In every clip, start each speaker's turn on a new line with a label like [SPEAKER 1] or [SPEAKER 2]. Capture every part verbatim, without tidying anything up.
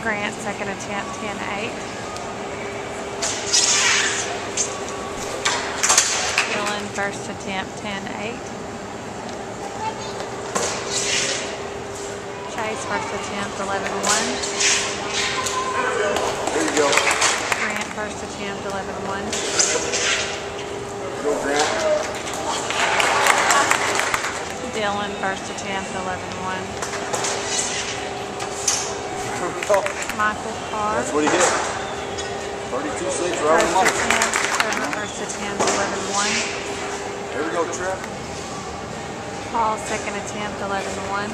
[SPEAKER 1] Grant, second attempt, ten eight. Dylan, first attempt, ten eight. Chase, first attempt, eleven one.
[SPEAKER 2] There you go.
[SPEAKER 1] Grant, first attempt, eleven one.
[SPEAKER 2] Go, Grant.
[SPEAKER 1] Dylan, first attempt, eleven one. Michael Carr.
[SPEAKER 2] That's what he hit. thirty-two six right on the
[SPEAKER 1] First
[SPEAKER 2] money.
[SPEAKER 1] attempt, Trevor, first attempt, eleven one.
[SPEAKER 2] There we go, Trev.
[SPEAKER 1] Paul, second attempt, eleven one.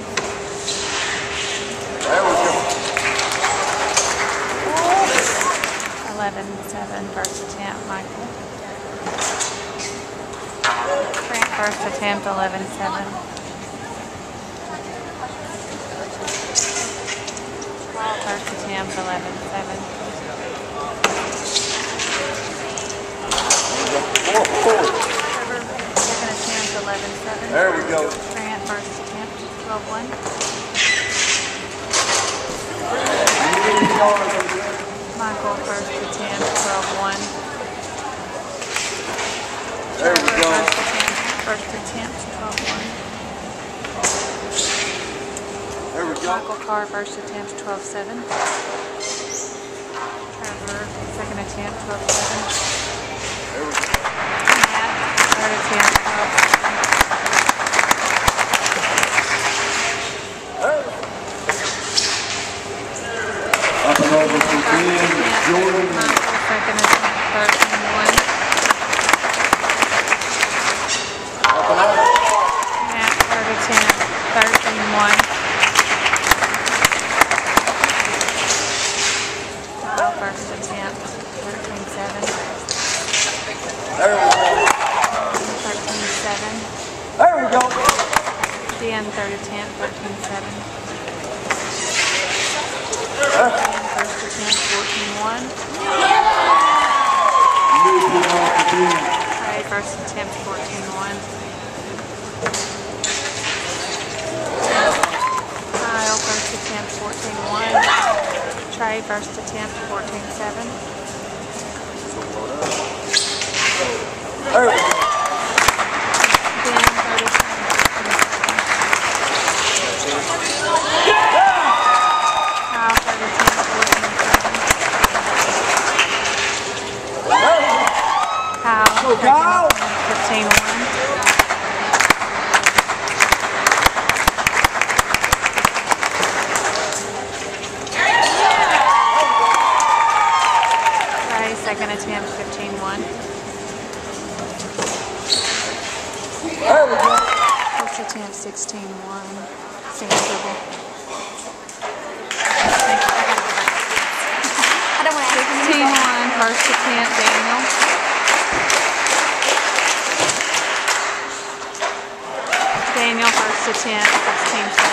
[SPEAKER 2] There we go.
[SPEAKER 1] eleven seven, first attempt, Michael. Grant, first attempt, eleven seven. Paul, first attempt, eleven seven. Trevor, second attempt, eleven seven.
[SPEAKER 2] There we go.
[SPEAKER 1] Grant, first attempt, twelve one. Michael, first attempt, twelve one.
[SPEAKER 2] There we
[SPEAKER 1] Trevor,
[SPEAKER 2] go.
[SPEAKER 1] first attempt, first attempt, twelve one.
[SPEAKER 2] There we go.
[SPEAKER 1] Michael Carr, first attempt, twelve seven. Trevor, second attempt, twelve seven.
[SPEAKER 2] There we go.
[SPEAKER 1] Matt, third attempt, twelve seven.
[SPEAKER 2] Up and over to Ben Jordan.
[SPEAKER 1] Michael, second attempt, thirteen one.
[SPEAKER 2] Up and over.
[SPEAKER 1] Matt, third attempt, thirteen one. Kyle, first attempt, thirteen seven.
[SPEAKER 2] There we go.
[SPEAKER 1] thirteen seven.
[SPEAKER 2] There we go.
[SPEAKER 1] Dan, third attempt, thirteen seven. Dan, first attempt, fourteen one. Trey, first attempt, fourteen one. Kyle, first attempt, fourteen one. Trey, first attempt, fourteen seven.
[SPEAKER 2] There we go.
[SPEAKER 1] Dan, third attempt, Kyle, third attempt, fourteen seven. Kyle, second attempt, fifteen one. Trey, second attempt, fifteen one.
[SPEAKER 2] There we go.
[SPEAKER 1] First attempt, sixteen one. Single dribble.
[SPEAKER 3] I don't want to
[SPEAKER 1] sixteen one, first attempt, Daniel. Daniel, first attempt, sixteen seven.